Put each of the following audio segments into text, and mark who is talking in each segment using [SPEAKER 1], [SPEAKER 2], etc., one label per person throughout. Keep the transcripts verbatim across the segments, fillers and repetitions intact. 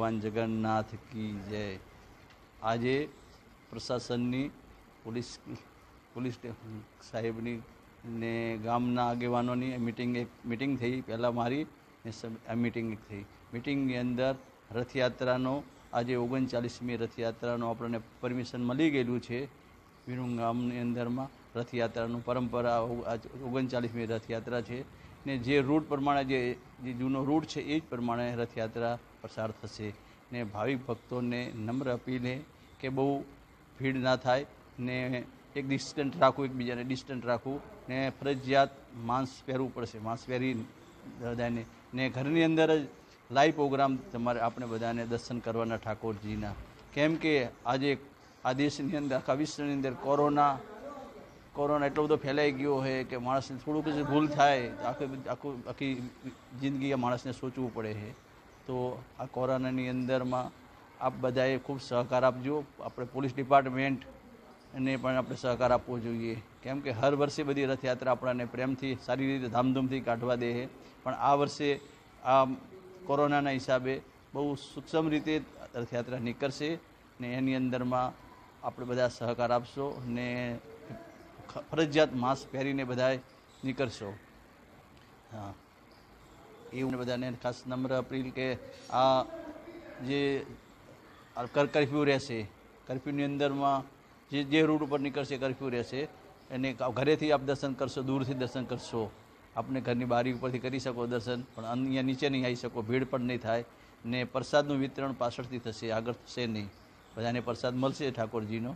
[SPEAKER 1] ભગવાન જગન્નાથ કી જય। આજે પ્રશાસનની પોલીસ પોલીસ સાહેબની ને ગામના આગેવાનોની મિટિંગ એક મિટિંગ થઈ, પહેલાં મારી આ મિટિંગ થઈ। મિટિંગની અંદર રથયાત્રાનો આજે ઓગણચાલીસમી રથયાત્રાનો આપણને પરમિશન મળી ગયેલું છે। વિરંગ ગામની અંદરમાં રથયાત્રાનું પરંપરા ઓગણચાલીસમી રથયાત્રા છે ને જે રૂટ પ્રમાણે જે જે જૂનો રૂટ છે એ જ પ્રમાણે રથયાત્રા પસાર થશે ને ભાવિક ભક્તોને નમ્ર અપીલ છે કે બહુ ભીડ ના થાય ને એક ડિસ્ટન્સ રાખવું, એકબીજાને ડિસ્ટન્સ રાખવું ને ફરજિયાત માસ્ક પહેરવું પડશે। માસ્ક પહેરી બધાને ને ઘરની અંદર જ લાઈવ પ્રોગ્રામ તમારે આપણે બધાને દર્શન કરવાના ઠાકોરજીના। કેમ કે આજે આ દેશની અંદર, આખા વિશ્વની અંદર કોરોના કોરોના એટલો બધો ફેલાઈ ગયો છે કે માણસને થોડુંક જ ભૂલ થાય આખી આખું આખી જિંદગી માણસને સોચવું પડે છે। તો આ કોરોનાની અંદરમાં આપ બધાએ ખૂબ સહકાર આપજો। આપણે પોલીસ ડિપાર્ટમેન્ટ એને પણ આપણે સહકાર આપવો જોઈએ, કેમ કે હર વર્ષે બધી રથયાત્રા આપણને પ્રેમથી સારી રીતે ધામધૂમથી કાઢવા દે છે, પણ આ વર્ષે આ કોરોનાના હિસાબે બહુ સૂક્ષ્મ રીતે રથયાત્રા નીકળશે ને એની અંદરમાં આપણે બધા સહકાર આપશો ને ફરજિયાત માસ્ક પહેરીને બધાએ નીકળશો। હા, એવું બધાને ખાસ નમ્ર અપીલ કે આ જે કર્ફ્યુ રહેશે, કર્ફ્યુની અંદરમાં જે જે રૂટ ઉપર નીકળશે કર્ફ્યુ રહેશે એને ઘરેથી આપ દર્શન કરશો, દૂરથી દર્શન કરશો, આપણે ઘરની બારી ઉપરથી કરી શકો દર્શન, પણ અહીંયા નીચે નહીં આવી શકો, ભીડ પણ નહીં થાય ને પ્રસાદનું વિતરણ પાછળથી થશે, આગળ થશે નહીં, બધાને પ્રસાદ મળશે ઠાકોરજીનો।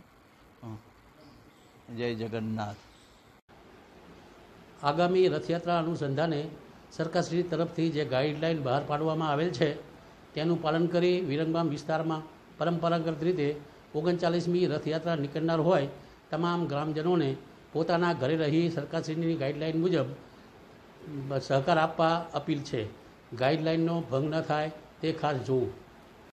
[SPEAKER 1] જય જગન્નાથ।
[SPEAKER 2] આગામી રથયાત્રા અનુસંધાને સરકારશ્રી તરફથી જે ગાઈડલાઇન બહાર પાડવામાં આવેલ છે તેનું પાલન કરી વિરંગામ વિસ્તારમાં પરંપરાગત રીતે ઓગણચાલીસમી રથયાત્રા નીકળનાર હોય તમામ ગ્રામજનોને પોતાના ઘરે રહી સરકારશ્રીની ગાઈડલાઇન મુજબ સહકાર આપવા અપીલ છે। ગાઈડલાઇનનો ભંગ ન થાય તે ખાસ જોવું।